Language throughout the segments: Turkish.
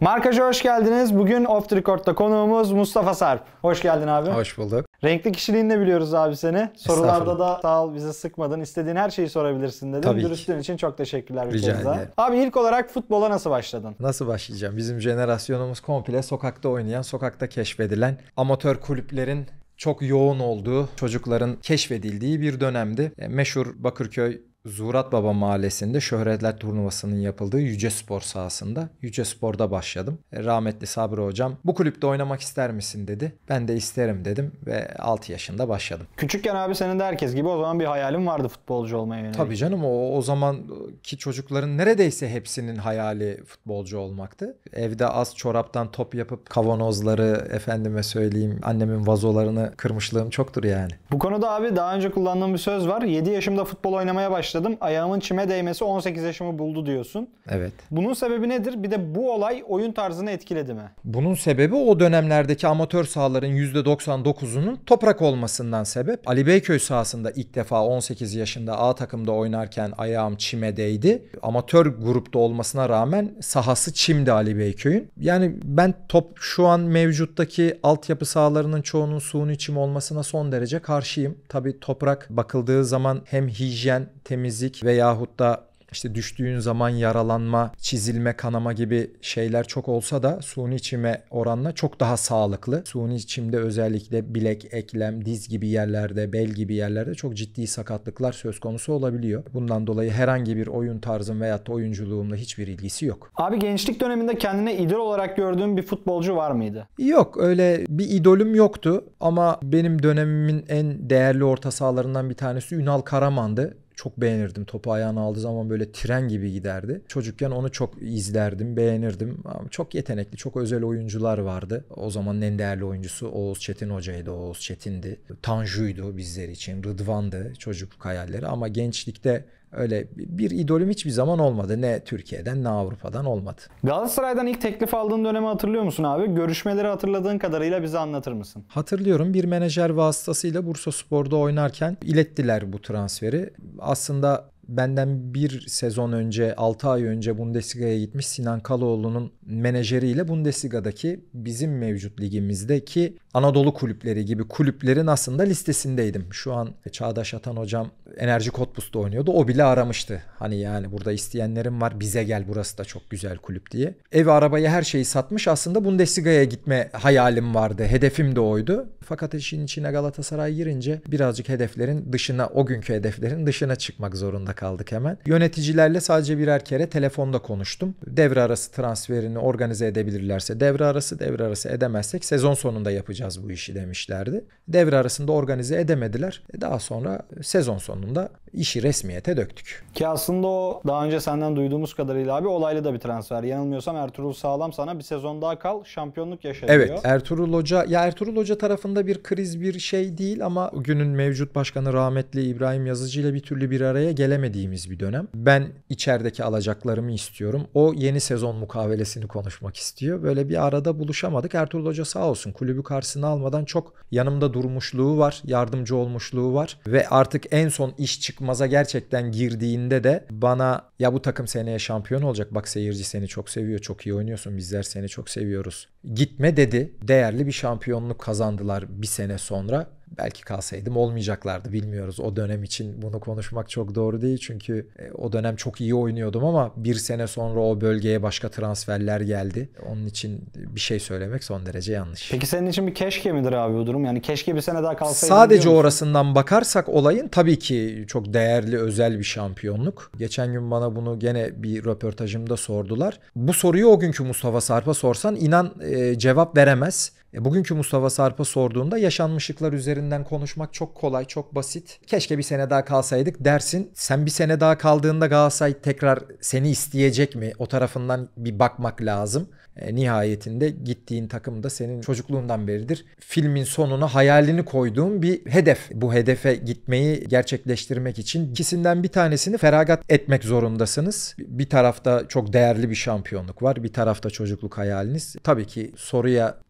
Markaj'a hoş geldiniz. Bugün Off the Record'da konuğumuz Mustafa Sarp. Hoş geldin abi. Hoş bulduk. Renkli kişiliğinle biliyoruz abi seni. Sorularda da sağ ol bizi sıkmadın. İstediğin her şeyi sorabilirsin dedim. Tabii Dürüstlüğün için çok teşekkürler. Rica ederim. Abi ilk olarak futbola nasıl başladın? Nasıl başlayacağım? Bizim jenerasyonumuz komple sokakta oynayan, sokakta keşfedilen, amatör kulüplerin çok yoğun olduğu, çocukların keşfedildiği bir dönemdi. Meşhur Bakırköy Zuhurat Baba Mahallesi'nde Şöhretler Turnuvası'nın yapıldığı Yüce Spor sahasında. Yüce Spor'da başladım. Rahmetli Sabri Hocam bu kulüpte oynamak ister misin dedi. Ben de isterim dedim ve 6 yaşında başladım. Küçükken abi senin de herkes gibi o zaman bir hayalin vardı futbolcu olmaya yönelik. Tabii canım, o zamanki çocukların neredeyse hepsinin hayali futbolcu olmaktı. Evde az çoraptan top yapıp kavanozları, efendime söyleyeyim, annemin vazolarını kırmışlığım çoktur yani. Bu konuda abi daha önce kullandığım bir söz var. 7 yaşımda futbol oynamaya başladım. Ayağımın çime değmesi 18 yaşımı buldu diyorsun. Evet. Bunun sebebi nedir? Bir de bu olay oyun tarzını etkiledi mi? Bunun sebebi o dönemlerdeki amatör sahaların %99'unun toprak olmasından sebep. Ali Beyköy sahasında ilk defa 18 yaşında A takımda oynarken ayağım çime değdi. Amatör grupta olmasına rağmen sahası çimdi Ali Beyköy'ün. Yani ben şu an mevcuttaki altyapı sahalarının çoğunun suni çim olmasına son derece karşıyım. Tabii toprak bakıldığı zaman hem hijyen, temizlik veyahut da İşte düştüğün zaman yaralanma, çizilme, kanama gibi şeyler çok olsa da suni çime oranla çok daha sağlıklı. Suni çimde özellikle bilek, eklem, diz gibi yerlerde, bel gibi yerlerde çok ciddi sakatlıklar söz konusu olabiliyor. Bundan dolayı herhangi bir oyun tarzım veyahut da oyunculuğumla hiçbir ilgisi yok. Abi gençlik döneminde kendine idol olarak gördüğün bir futbolcu var mıydı? Yok, öyle bir idolüm yoktu ama benim dönemimin en değerli orta sahalarından bir tanesi Ünal Karaman'dı. Çok beğenirdim. Topu ayağına aldığı zaman böyle tren gibi giderdi. Çocukken onu çok izlerdim, beğenirdim. Ama çok yetenekli, çok özel oyuncular vardı. O zamanın en değerli oyuncusu Oğuz Çetin Hoca'ydı. Oğuz Çetin'di. Tanju'ydu bizler için. Rıdvan'dı çocukluk hayalleri. Ama gençlikte öyle bir idolüm hiçbir zaman olmadı. Ne Türkiye'den ne Avrupa'dan olmadı. Galatasaray'dan ilk teklif aldığın dönemi hatırlıyor musun abi? Görüşmeleri hatırladığın kadarıyla bize anlatır mısın? Hatırlıyorum, bir menajer vasıtasıyla Bursaspor'da oynarken ilettiler bu transferi. Aslında benden bir sezon önce, 6 ay önce Bundesliga'ya gitmiş Sinan Kaloğlu'nun menajeriyle Bundesliga'daki bizim mevcut ligimizdeki Anadolu kulüpleri gibi kulüplerin aslında listesindeydim. Şu an Çağdaş Atan hocam Enerji Cottbus'ta oynuyordu. O bile aramıştı. Hani yani burada isteyenlerim var, bize gel, burası da çok güzel kulüp diye. Evi, arabayı, her şeyi satmış. Aslında Bundesliga'ya gitme hayalim vardı. Hedefim de oydu. Fakat işin içine Galatasaray girince birazcık hedeflerin dışına, o günkü hedeflerin dışına çıkmak zorunda kaldık hemen. Yöneticilerle sadece birer kere telefonda konuştum. Devre arası transferini organize edebilirlerse devre arası edemezsek sezon sonunda yapacağız bu işi demişlerdi. Devre arasında organize edemediler. Daha sonra sezon sonunda işi resmiyete döktük. Ki aslında o daha önce senden duyduğumuz kadarıyla abi olaylı da bir transfer. Yanılmıyorsam Ertuğrul Sağlam sana bir sezon daha kal, şampiyonluk yaşa diyor. Evet, Ertuğrul Hoca tarafında bir kriz bir şey değil ama günün mevcut başkanı rahmetli İbrahim Yazıcı ile bir türlü bir araya gelemediğimiz bir dönem. Ben içerideki alacaklarımı istiyorum. O yeni sezon mukavelesini konuşmak istiyor. Böyle bir arada buluşamadık. Ertuğrul Hoca sağ olsun kulübü karşısına almadan çok yanımda durmuşluğu var, yardımcı olmuşluğu var ve artık en son iş çıkmaza gerçekten girdiğinde de bana ya bu takım seneye şampiyon olacak, bak seyirci seni çok seviyor, çok iyi oynuyorsun, bizler seni çok seviyoruz, gitme dedi. Değerli bir şampiyonluk kazandılar bir sene sonra. Belki kalsaydım olmayacaklardı, bilmiyoruz. O dönem için bunu konuşmak çok doğru değil. Çünkü o dönem çok iyi oynuyordum ama bir sene sonra o bölgeye başka transferler geldi. Onun için bir şey söylemek son derece yanlış. Peki senin için bir keşke midir abi bu durum? Yani keşke bir sene daha kalsaydım. Sadece orasından bakarsak olayın tabii ki çok değerli, özel bir şampiyonluk. Geçen gün bana bunu gene bir röportajımda sordular. Bu soruyu o günkü Mustafa Sarp'a sorsan inan cevap veremez. Bugünkü Mustafa Sarp'a sorduğunda yaşanmışlıklar üzerinden konuşmak çok kolay, çok basit. Keşke bir sene daha kalsaydık dersin. Sen bir sene daha kaldığında Galatasaray tekrar seni isteyecek mi? O tarafından bir bakmak lazım. Nihayetinde gittiğin takım da senin çocukluğundan beridir filmin sonuna hayalini koyduğun bir hedef. Bu hedefe gitmeyi gerçekleştirmek için ikisinden bir tanesini feragat etmek zorundasınız. Bir tarafta çok değerli bir şampiyonluk var. Bir tarafta çocukluk hayaliniz. Tabii ki senin sorduğun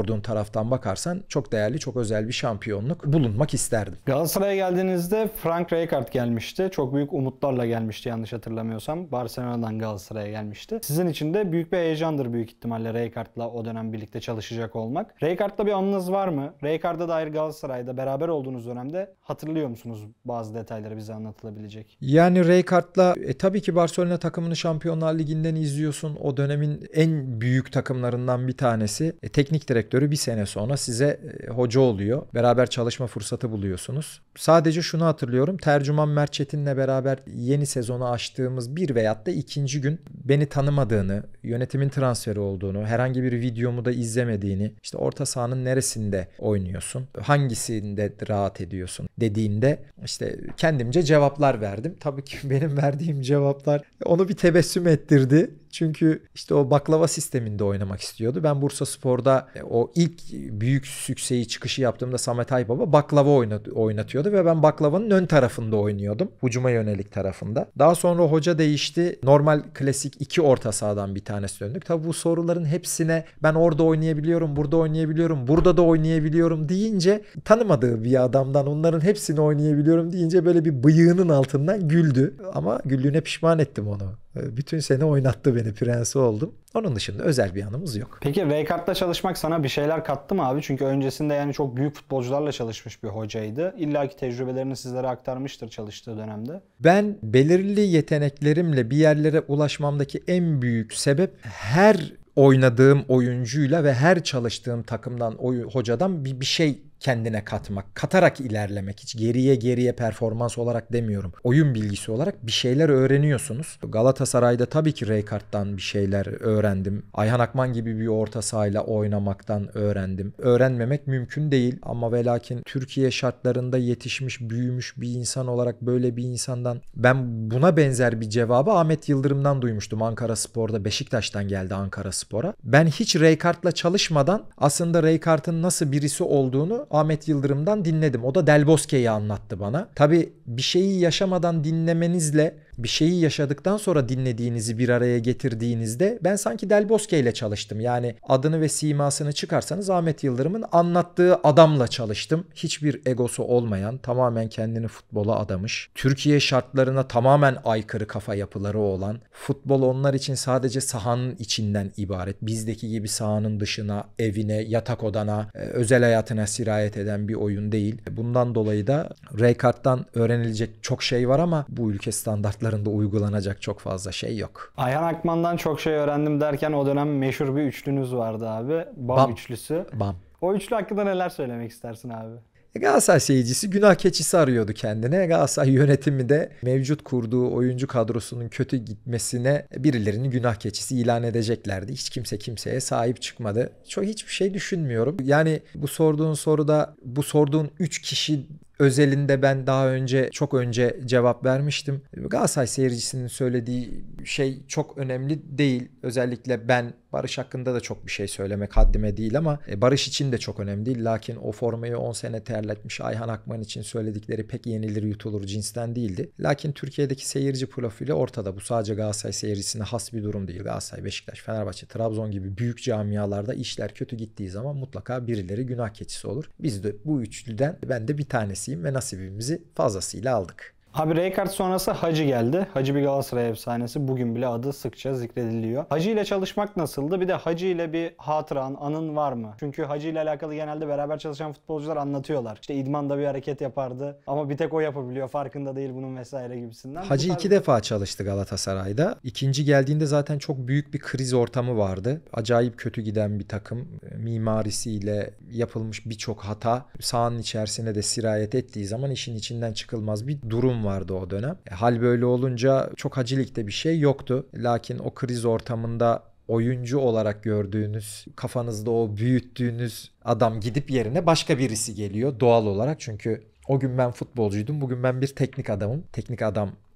sorduğun taraftan bakarsan çok değerli, çok özel bir şampiyonluk bulunmak isterdim. Galatasaray'a geldiğinizde Frank Rijkaard gelmişti. Çok büyük umutlarla gelmişti yanlış hatırlamıyorsam. Barcelona'dan Galatasaray'a gelmişti. Sizin için de büyük bir heyecandır büyük ihtimalle Rijkaard'la o dönem birlikte çalışacak olmak. Rijkaard'la bir anınız var mı? Rijkaard'a dair Galatasaray'da beraber olduğunuz dönemde hatırlıyor musunuz bazı detayları bize anlatılabilecek? Yani Rijkaard'la tabii ki Barcelona takımını Şampiyonlar Ligi'nden izliyorsun. O dönemin en büyük takımlarından bir tanesi. Teknik direktörü bir sene sonra size hoca oluyor. Beraber çalışma fırsatı buluyorsunuz. Sadece şunu hatırlıyorum. Tercüman Mert Çetin'le beraber yeni sezonu açtığımız bir veyahut da ikinci gün beni tanımadığını, yönetimin transferi olduğunu, herhangi bir videomu da izlemediğini, işte orta sahanın neresinde oynuyorsun, hangisinde rahat ediyorsun dediğinde işte kendimce cevaplar verdim. Tabii ki benim verdiğim cevaplar onu bir tebessüm ettirdi. Çünkü işte o baklava sisteminde oynamak istiyordu. Ben Bursaspor'da o ilk büyük sükseyi çıkışı yaptığımda Samet Aybaba baklava oynatıyordu ve ben baklavanın ön tarafında oynuyordum. Hücuma yönelik tarafında. Daha sonra hoca değişti. Normal klasik iki orta sahadan bir tanesi döndük. Tabii bu soruların hepsine ben orada oynayabiliyorum, burada oynayabiliyorum, burada da oynayabiliyorum deyince tanımadığı bir adamdan onların hepsini oynayabiliyorum deyince böyle bir bıyığının altından güldü. Ama güldüğüne pişman ettim onu. Bütün sene oynattı beni, prensi oldum. Onun dışında özel bir anımız yok. Peki Rijkaard'la çalışmak sana bir şeyler kattı mı abi? Çünkü öncesinde yani çok büyük futbolcularla çalışmış bir hocaydı. İlla ki tecrübelerini sizlere aktarmıştır çalıştığı dönemde. Ben belirli yeteneklerimle bir yerlere ulaşmamdaki en büyük sebep her oynadığım oyuncuyla ve her çalıştığım takımdan, hocadan bir şey kendine katmak, katarak ilerlemek. Hiç geriye performans olarak demiyorum. Oyun bilgisi olarak bir şeyler öğreniyorsunuz. Galatasaray'da tabii ki Rijkaard'dan bir şeyler öğrendim. Ayhan Akman gibi bir orta sahayla oynamaktan öğrendim. Öğrenmemek mümkün değil ama ve lakin Türkiye şartlarında yetişmiş, büyümüş bir insan olarak böyle bir insandan ben buna benzer bir cevabı Ahmet Yıldırım'dan duymuştum. Ankaraspor'da, Beşiktaş'tan geldi Ankaraspor'a. Ben hiç Rijkaard'la çalışmadan aslında Rijkaard'ın nasıl birisi olduğunu Ahmet Yıldırım'dan dinledim. O da Del Bosque'yi anlattı bana. Tabii bir şeyi yaşamadan dinlemenizle bir şeyi yaşadıktan sonra dinlediğinizi bir araya getirdiğinizde ben sanki Del Bosque ile çalıştım. Yani adını ve simasını çıkarsanız Ahmet Yıldırım'ın anlattığı adamla çalıştım. Hiçbir egosu olmayan, tamamen kendini futbola adamış, Türkiye şartlarına tamamen aykırı kafa yapıları olan, futbol onlar için sadece sahanın içinden ibaret. Bizdeki gibi sahanın dışına, evine, yatak odana, özel hayatına sirayet eden bir oyun değil. Bundan dolayı da Rijkaard'dan öğrenilecek çok şey var ama bu ülke standartlarında uygulanacak çok fazla şey yok. Ayhan Akman'dan çok şey öğrendim derken o dönem meşhur bir üçlünüz vardı abi. Bam üçlüsü. Bam. O üçlü hakkında neler söylemek istersin abi? Galatasaray seyircisi günah keçisi arıyordu kendine. Galatasaray yönetimi de mevcut kurduğu oyuncu kadrosunun kötü gitmesine birilerini günah keçisi ilan edeceklerdi. Hiç kimse kimseye sahip çıkmadı. Hiçbir şey düşünmüyorum. Yani bu sorduğun soruda bu sorduğun 3 kişi özelinde ben çok önce cevap vermiştim. Galatasaray seyircisinin söylediği şey çok önemli değil. Özellikle ben Barış hakkında da çok bir şey söylemek haddime değil ama Barış için de çok önemli değil. Lakin o formayı 10 sene terletmiş Ayhan Akman için söyledikleri pek yenilir yutulur cinsten değildi. Lakin Türkiye'deki seyirci profili ortada. Bu sadece Galatasaray seyircisine has bir durum değil. Galatasaray, Beşiktaş, Fenerbahçe, Trabzon gibi büyük camialarda işler kötü gittiği zaman mutlaka birileri günah keçisi olur. Biz de bu üçlüden ben de bir tanesiyim ve nasibimizi fazlasıyla aldık. Abi Rijkaard sonrası Hacı geldi. Hacı bir Galatasaray efsanesi. Bugün bile adı sıkça zikrediliyor. Hacı ile çalışmak nasıldı? Bir de Hacı ile bir hatıran, anın var mı? Çünkü Hacı ile alakalı genelde beraber çalışan futbolcular anlatıyorlar. İşte idmanda bir hareket yapardı ama bir tek o yapabiliyor. Farkında değil bunun vesaire gibisinden. Hacı 2 defa çalıştı Galatasaray'da. İkinci geldiğinde zaten çok büyük bir kriz ortamı vardı. Acayip kötü giden bir takım. Mimarisiyle yapılmış birçok hata sahanın içerisine de sirayet ettiği zaman işin içinden çıkılmaz bir durum vardı o dönem. Hal böyle olunca çok Hacı Lig'de bir şey yoktu. Lakin o kriz ortamında oyuncu olarak gördüğünüz, kafanızda o büyüttüğünüz adam gidip yerine başka birisi geliyor doğal olarak. Çünkü o gün ben futbolcuydum, bugün ben bir teknik adamım. Teknik adam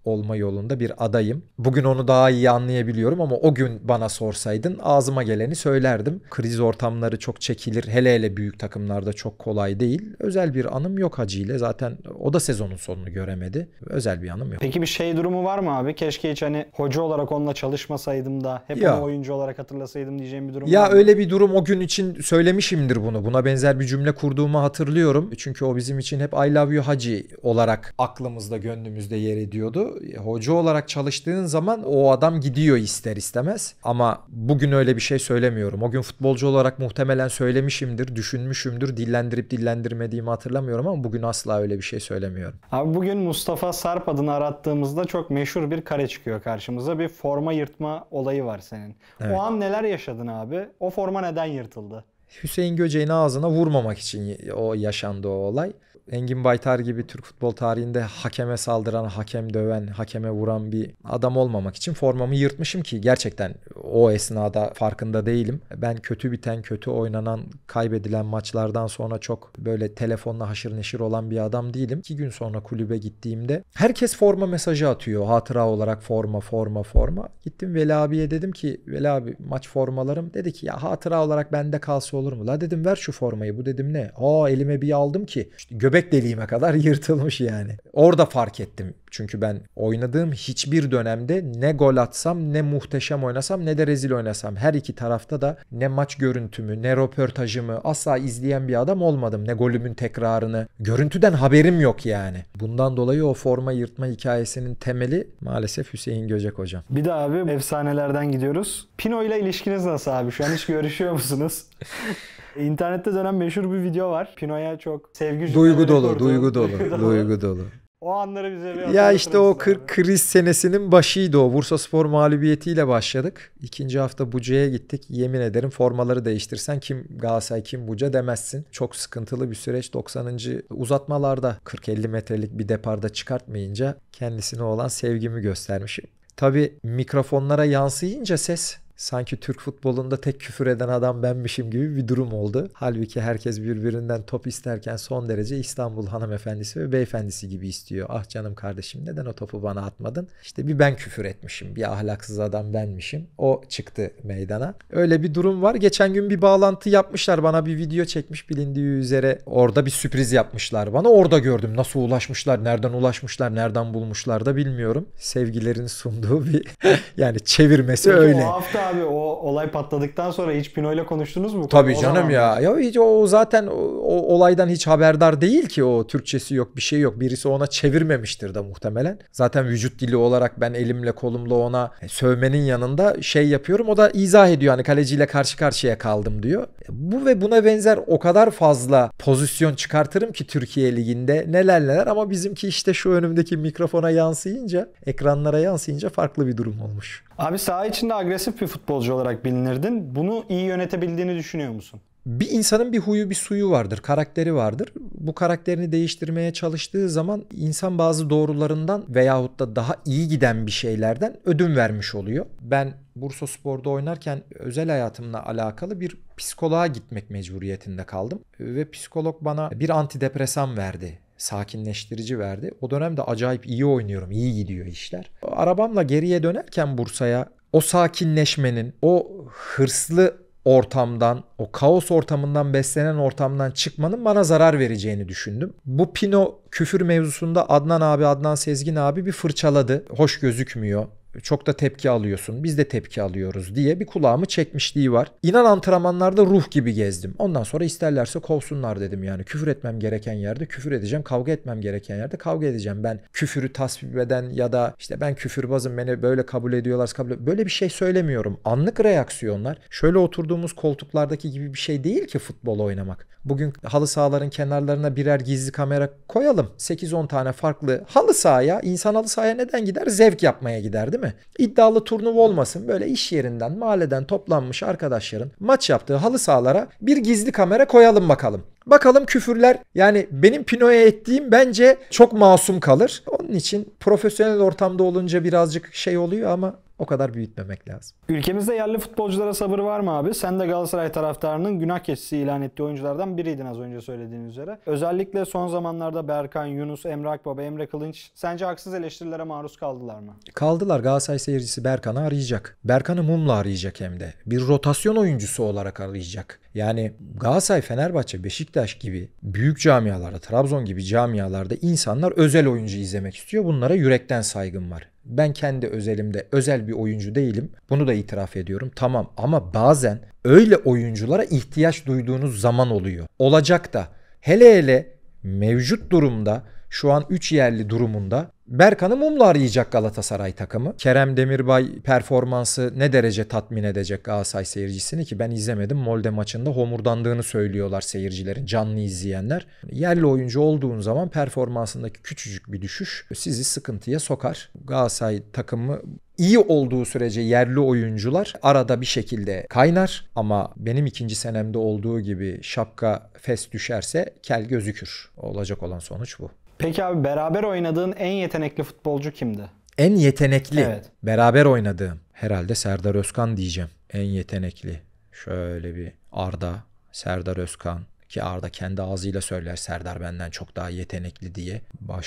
olma yolunda bir adayım. Bugün onu daha iyi anlayabiliyorum ama o gün bana sorsaydın ağzıma geleni söylerdim. Kriz ortamları çok çekilir. Hele hele büyük takımlarda çok kolay değil. Özel bir anım yok Hacı ile. Zaten o da sezonun sonunu göremedi. Özel bir anım yok. Peki bir şey durumu var mı abi? Keşke hiç hani hoca olarak onunla çalışmasaydım da hep Ya. onu oyuncu olarak hatırlasaydım diyeceğim bir durum var Ya mı? öyle bir durum o gün için söylemişimdir bunu. Buna benzer bir cümle kurduğumu hatırlıyorum. Çünkü o bizim için hep I love you Hacı olarak aklımızda, gönlümüzde yer ediyordu. Hoca olarak çalıştığın zaman o adam gidiyor ister istemez. Ama bugün öyle bir şey söylemiyorum. O gün futbolcu olarak muhtemelen söylemişimdir, düşünmüşümdür. Dillendirip dillendirmediğimi hatırlamıyorum ama bugün asla öyle bir şey söylemiyorum. Abi bugün Mustafa Sarp adını arattığımızda çok meşhur bir kare çıkıyor karşımıza. Bir forma yırtma olayı var senin. Evet. O an neler yaşadın abi? O forma neden yırtıldı? Hüseyin Göcek'in ağzına vurmamak için o yaşandı o olay. Engin Baytar gibi Türk futbol tarihinde hakeme saldıran, hakem döven, hakeme vuran bir adam olmamak için formamı yırtmışım ki gerçekten o esnada farkında değilim. Ben kötü biten, kötü oynanan, kaybedilen maçlardan sonra çok böyle telefonla haşır neşir olan bir adam değilim. 2 gün sonra kulübe gittiğimde herkes forma mesajı atıyor. Hatıra olarak forma. Gittim Veli abiye dedim ki Veli abi maç formalarım. Dedi ki ya hatıra olarak bende kalsa olur mu? La dedim ver şu formayı. Bu dedim ne? Elime bir aldım ki işte göbek deliğime kadar yırtılmış yani. Orada fark ettim. Çünkü ben oynadığım hiçbir dönemde ne gol atsam, ne muhteşem oynasam, ne de rezil oynasam. Her iki tarafta da ne maç görüntümü, ne röportajımı asla izleyen bir adam olmadım. Ne golümün tekrarını. Görüntüden haberim yok yani. Bundan dolayı o forma yırtma hikayesinin temeli maalesef Hüseyin Göcek hocam. Bir de abi efsanelerden gidiyoruz. Pino ile ilişkiniz nasıl abi? Şu an hiç görüşüyor musunuz? İnternette dönen meşhur bir video var. Pino'ya çok sevgi Duygu cümleleri dolu. O anları bize bir Ya işte o hatırlatır mısın abi? kriz senesinin başıydı o. Bursaspor mağlubiyetiyle başladık. İkinci hafta Buca'ya gittik. Yemin ederim formaları değiştirsen kim Galatasaray kim Buca demezsin. Çok sıkıntılı bir süreç. 90. uzatmalarda 40-50 metrelik bir deparda çıkartmayınca kendisine olan sevgimi göstermişim. Tabii mikrofonlara yansıyınca ses sanki Türk futbolunda tek küfür eden adam benmişim gibi bir durum oldu. Halbuki herkes birbirinden top isterken son derece İstanbul hanımefendisi ve beyefendisi gibi istiyor. Ah canım kardeşim neden o topu bana atmadın? İşte bir ben küfür etmişim. Bir ahlaksız adam benmişim. O çıktı meydana. Öyle bir durum var. Geçen gün bir bağlantı yapmışlar. Bana bir video çekmiş bilindiği üzere. Orada bir sürpriz yapmışlar bana. Orada gördüm. Nasıl ulaşmışlar, nereden ulaşmışlar, nereden bulmuşlar da bilmiyorum. Sevgilerin sunduğu bir yani çevirmesi Peki öyle. o hafta abi o olay patladıktan sonra hiç Pino ile konuştunuz mu? Tabii O canım zaman ya. Ya hiç o zaten o olaydan hiç haberdar değil ki o Türkçesi yok bir şey yok. Birisi ona çevirmemiştir de muhtemelen. Zaten vücut dili olarak ben elimle kolumla ona sövmenin yanında şey yapıyorum. O da izah ediyor hani kaleciyle karşı karşıya kaldım diyor. Bu ve buna benzer o kadar fazla pozisyon çıkartırım ki Türkiye Ligi'nde neler ama bizimki işte şu önümdeki mikrofona yansıyınca, ekranlara yansıyınca farklı bir durum olmuş. Abi saha içinde agresif bir futbolcu olarak bilinirdin. Bunu iyi yönetebildiğini düşünüyor musun? Bir insanın bir huyu bir suyu vardır, karakteri vardır. Bu karakterini değiştirmeye çalıştığı zaman insan bazı doğrularından veyahut da daha iyi giden bir şeylerden ödün vermiş oluyor. Ben Bursaspor'da oynarken özel hayatımla alakalı bir psikoloğa gitmek mecburiyetinde kaldım. Ve psikolog bana bir antidepresan verdi. Sakinleştirici verdi. O dönemde acayip iyi oynuyorum. İyi gidiyor işler. Arabamla geriye dönerken Bursa'ya o sakinleşmenin, o hırslı ortamdan, o kaos ortamından beslenen ortamdan çıkmanın bana zarar vereceğini düşündüm. Bu Pino küfür mevzusunda Adnan Sezgin abi bir fırçaladı. Hoş gözükmüyor. Çok da tepki alıyorsun. Biz de tepki alıyoruz diye bir kulağımı çekmişliği var. İnan antrenmanlarda ruh gibi gezdim. Ondan sonra isterlerse kovsunlar dedim yani. Küfür etmem gereken yerde küfür edeceğim. Kavga etmem gereken yerde kavga edeceğim. Ben küfürü tasvip eden ya da işte ben küfürbazım beni böyle kabul ediyorlar. Böyle bir şey söylemiyorum. Anlık reaksiyonlar. Şöyle oturduğumuz koltuklardaki gibi bir şey değil ki futbol oynamak. Bugün halı sahaların kenarlarına birer gizli kamera koyalım. 8-10 tane farklı halı sahaya. İnsan halı sahaya neden gider? Zevk yapmaya gider değil mi? İddialı turnuva olmasın. Böyle iş yerinden, mahalleden toplanmış arkadaşların maç yaptığı halı sahalara bir gizli kamera koyalım bakalım. Bakalım küfürler yani benim Pino'ya ettiğim bence çok masum kalır. Onun için profesyonel ortamda olunca birazcık şey oluyor ama O kadar büyütmemek lazım. Ülkemizde yerli futbolculara sabır var mı abi? Sen de Galatasaray taraftarının günah keçisi ilan ettiği oyunculardan biriydin az önce söylediğin üzere. Özellikle son zamanlarda Berkan, Yunus, Emre Akbaba, Emre Kılınç sence haksız eleştirilere maruz kaldılar mı? Kaldılar. Galatasaray seyircisi Berkan'ı arayacak. Berkan'ı mumla arayacak hem de. Bir rotasyon oyuncusu olarak arayacak. Yani Galatasaray, Fenerbahçe, Beşiktaş gibi büyük camialarda, Trabzon gibi camialarda insanlar özel oyuncu izlemek istiyor. Bunlara yürekten saygım var. Ben kendi özelimde özel bir oyuncu değilim. Bunu da itiraf ediyorum. Tamam, ama bazen öyle oyunculara ihtiyaç duyduğunuz zaman oluyor. Olacak da. Hele mevcut durumda, şu an 3 yerli durumunda Berkan'ı mumla arayacak Galatasaray takımı. Kerem Demirbay performansı ne derece tatmin edecek Galatasaray seyircisini ki ben izlemedim. Molde maçında homurdandığını söylüyorlar seyircilerin, canlı izleyenler. Yerli oyuncu olduğun zaman performansındaki küçücük bir düşüş sizi sıkıntıya sokar. Galatasaray takımı iyi olduğu sürece yerli oyuncular arada bir şekilde kaynar ama benim ikinci senemde olduğu gibi şapka fes düşerse kel gözükür. Olacak olan sonuç bu. Peki abi beraber oynadığın en yetenekli futbolcu kimdi? En yetenekli, Evet. beraber oynadığım herhalde Serdar Özkan diyeceğim. En yetenekli. Şöyle bir Arda, Serdar Özkan ki Arda kendi ağzıyla söyler Serdar benden çok daha yetenekli diye.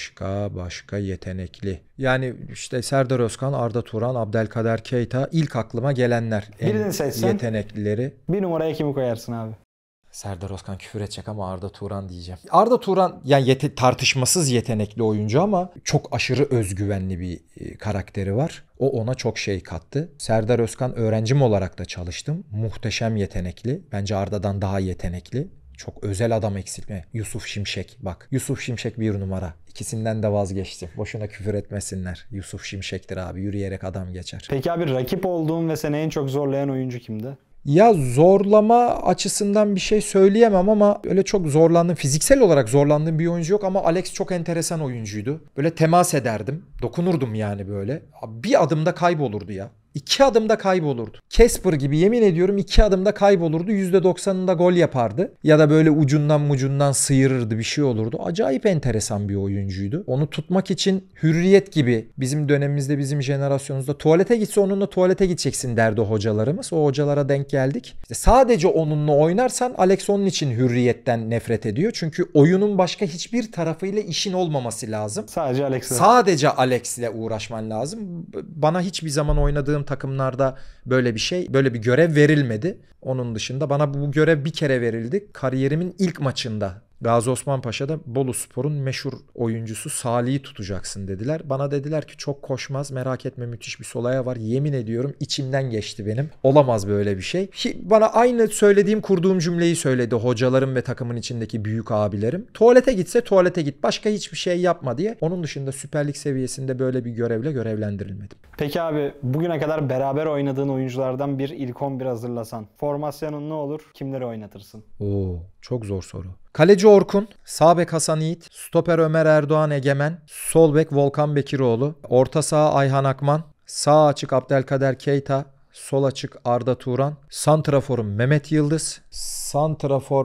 Başka yetenekli. Yani işte Serdar Özkan, Arda Turan, Abdelkader Keita ilk aklıma gelenler. Birini En seçsen yeteneklileri. bir numaraya kimi koyarsın abi? Serdar Özkan küfür edecek ama Arda Turan diyeceğim. Arda Turan yani tartışmasız yetenekli oyuncu ama çok aşırı özgüvenli bir karakteri var. O ona çok şey kattı. Serdar Özkan öğrencim olarak da çalıştım. Muhteşem yetenekli. Bence Arda'dan daha yetenekli. Çok özel adam eksiltme. Yusuf Şimşek. Bak Yusuf Şimşek bir numara. İkisinden de vazgeçtim. Boşuna küfür etmesinler. Yusuf Şimşek'tir abi. Yürüyerek adam geçer. Peki abi rakip olduğun ve seni en çok zorlayan oyuncu kimdi? Ya zorlama açısından bir şey söyleyemem ama öyle çok zorlandım. Fiziksel olarak zorlandığım bir oyuncu yok ama Alex çok enteresan oyuncuydu. Böyle temas ederdim. Dokunurdum yani böyle. Bir adımda kaybolurdu ya. 2 adımda kaybolurdu. Casper gibi yemin ediyorum 2 adımda kaybolurdu. %90'ında gol yapardı. Ya da böyle ucundan sıyırırdı bir şey olurdu. Acayip enteresan bir oyuncuydu. Onu tutmak için Hürriyet gibi bizim dönemimizde bizim jenerasyonumuzda tuvalete gitse onunla tuvalete gideceksin derdi hocalarımız. O hocalara denk geldik. İşte sadece onunla oynarsan Alex onun için Hürriyet'ten nefret ediyor. Çünkü oyunun başka hiçbir tarafıyla işin olmaması lazım. Sadece Alex'le. Sadece Alex'le uğraşman lazım. Bana hiçbir zaman oynadığım takımlarda böyle bir görev verilmedi. Onun dışında bana bu görev bir kere verildi. Kariyerimin ilk maçında Gazi Osman Paşa'da Boluspor'un meşhur oyuncusu Salih'i tutacaksın dediler. Bana dediler ki çok koşmaz, merak etme, müthiş bir sol ayağı var. Yemin ediyorum içimden geçti benim. Olamaz böyle bir şey. Bana aynı kurduğum cümleyi söyledi hocalarım ve takımın içindeki büyük abilerim. Tuvalete gitse tuvalete git, başka hiçbir şey yapma diye. Onun dışında Süper Lig seviyesinde böyle bir görevle görevlendirilmedim. Peki abi bugüne kadar beraber oynadığın oyunculardan bir ilk 11 hazırlasan formasyonun ne olur? Kimleri oynatırsın? Oo, çok zor soru. Kaleci Orkun, sağ bek Hasan Yiğit, stoper Ömer Erdoğan Egemen, sol bek Volkan Bekiroğlu, orta saha Ayhan Akman, sağ açık Abdelkader Keita, sol açık Arda Turan, santraforum Mehmet Yıldız, santrafor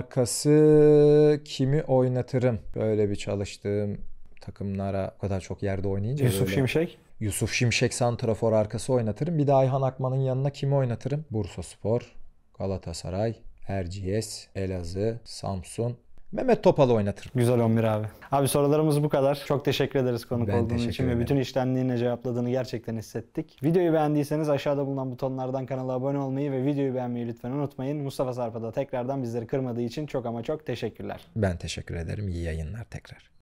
arkası kimi oynatırım? Böyle bir çalıştığım takımlara o kadar çok yerde oynayınca. Yusuf Şimşek. Yusuf Şimşek santrafor arkası oynatırım. Bir de Ayhan Akman'ın yanına kimi oynatırım? Bursaspor, Galatasaray, Erciyes, Elazığ, Samsun. Mehmet Topal'ı oynatırım. Güzel 11 abi. Abi sorularımız bu kadar. Çok teşekkür ederiz konuk Ben olduğun teşekkür için ve ederim. bütün içtenliğine cevapladığını gerçekten hissettik. Videoyu beğendiyseniz aşağıda bulunan butonlardan kanala abone olmayı ve videoyu beğenmeyi lütfen unutmayın. Mustafa Sarp'a da tekrardan bizleri kırmadığı için çok ama çok teşekkürler. Ben teşekkür ederim. İyi yayınlar tekrar.